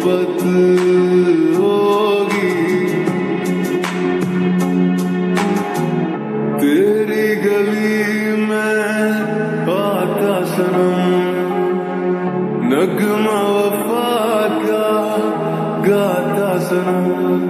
मोहब्बत होगी। तेरी गली में आता सनम, नगमा वफा का गाता सनम,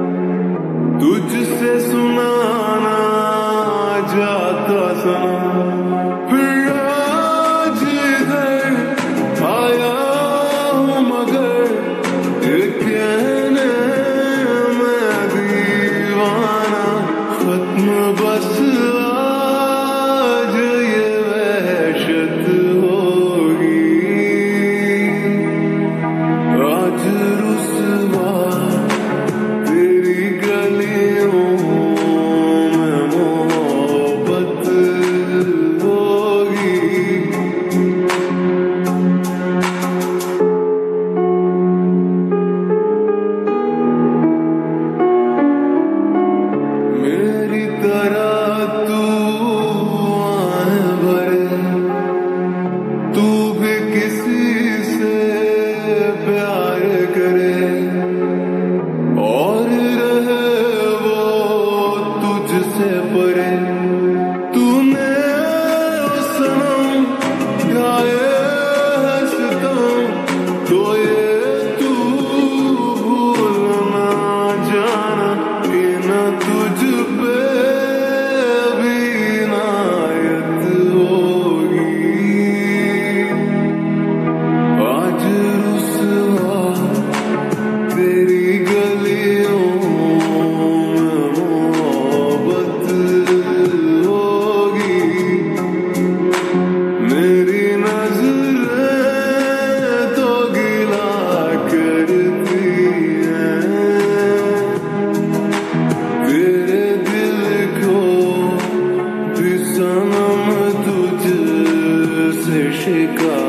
तुझसे सुनाना जाता सनम। फिर आज इधर आया हूँ मगर ये कहने मैं दीवाना, खत्म बस आज ये वहशत होगी। आज रुसवा तेरी गलियों में मोहब्बत होगी। मेरी तरह तू आए भरे, तू भी किसी से प्यार करे और रहे वो तुझसे परे। तूने सनम गाए है सितम, तो ये तू भूलना जाना कि न तुझ पे भी इनायत होगी। आज रुसवा तेरी गलियों में मोहब्बत होगी। मेरी नजरें तो गिला करती हैं, तेरे दिल को भी सनम तुझसे शिकायत